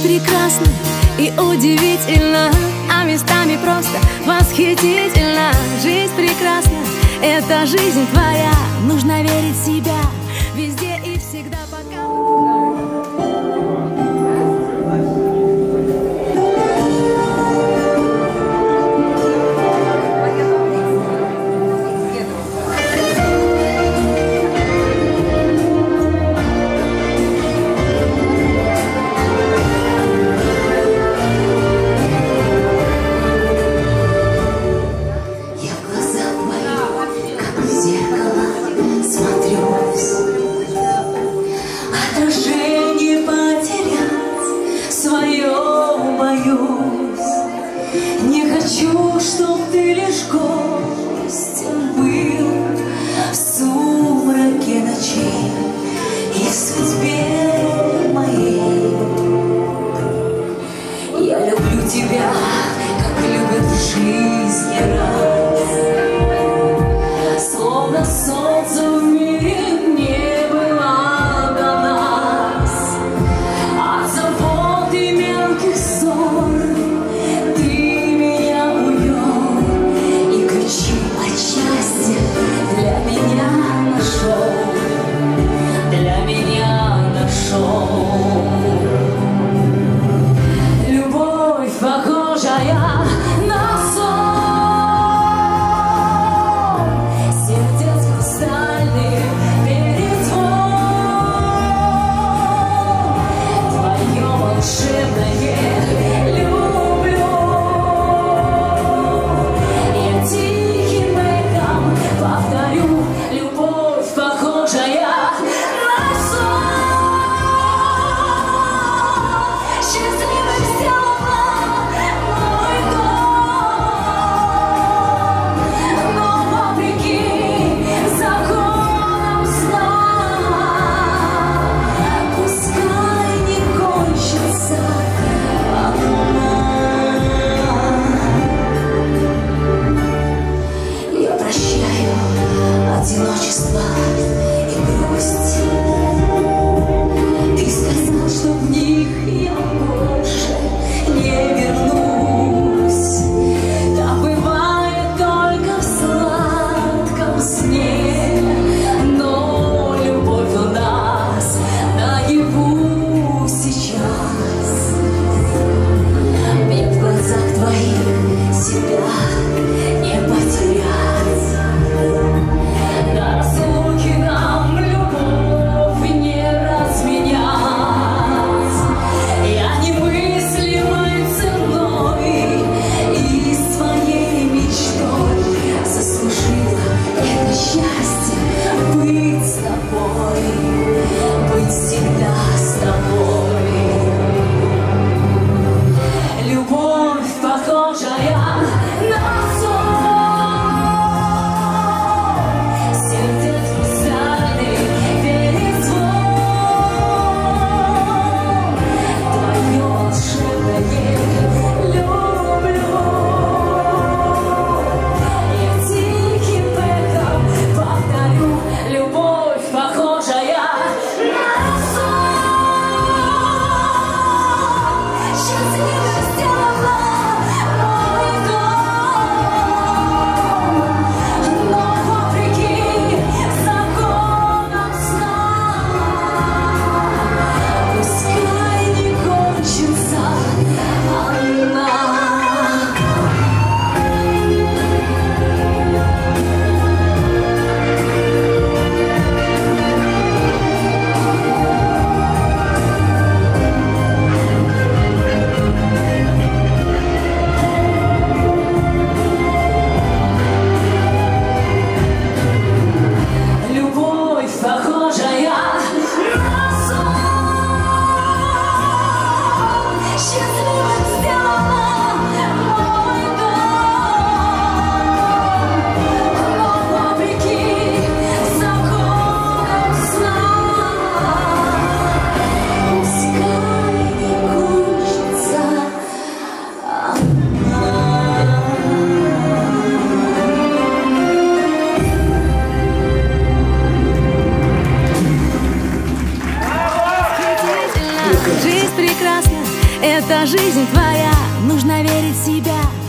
прекрасна и удивительна, а местами просто восхитительна. Жизнь прекрасна, это жизнь твоя. Нужно верить в себя везде и всегда, пока. Не хочу, чтоб ты лишь гостем был в сумраке ночей и в судьбе моей. Я люблю тебя, как любят в жизни раз, словно солнце в мире не было до нас. От забот и мелких ссор ты меня увел, и это жизнь твоя, нужно верить в себя.